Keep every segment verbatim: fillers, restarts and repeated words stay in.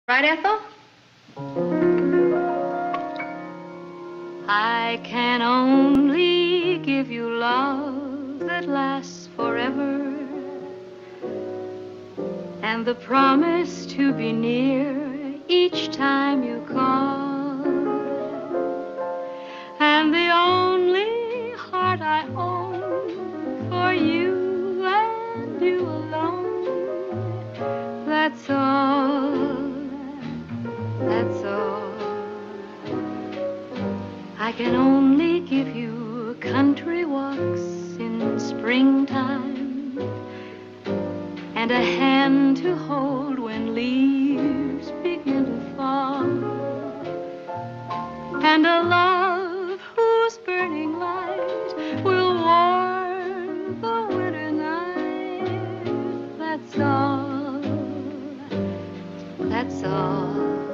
Right, Ethel? I can only give you love that lasts forever, and the promise to be near each time you call, and the only heart I own for you and you alone. That's all, that's all. I can only give you country walks in springtime, and a hand to hold when leaves begin to fall, and a love whose burning light will warm the winter night. That's all, that's all.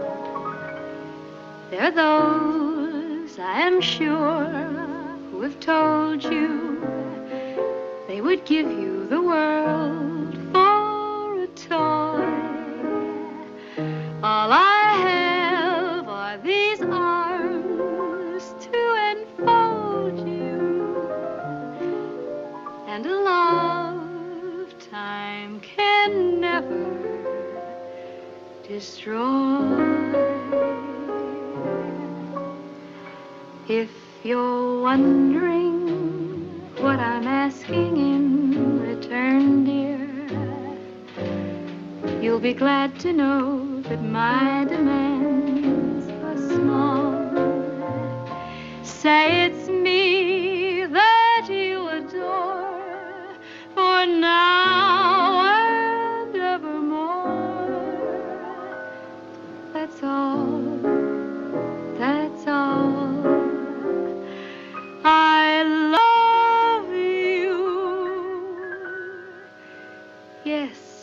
There are those, I am sure, who have told you they would give you the world for a toy. All I have are these arms to enfold you, and a lifetime can never destroy. If you're wondering what I'm asking in return, dear, you'll be glad to know that my demands are small. Say it's me that you adore, for now and evermore. That's all, that's all. I love you, yes.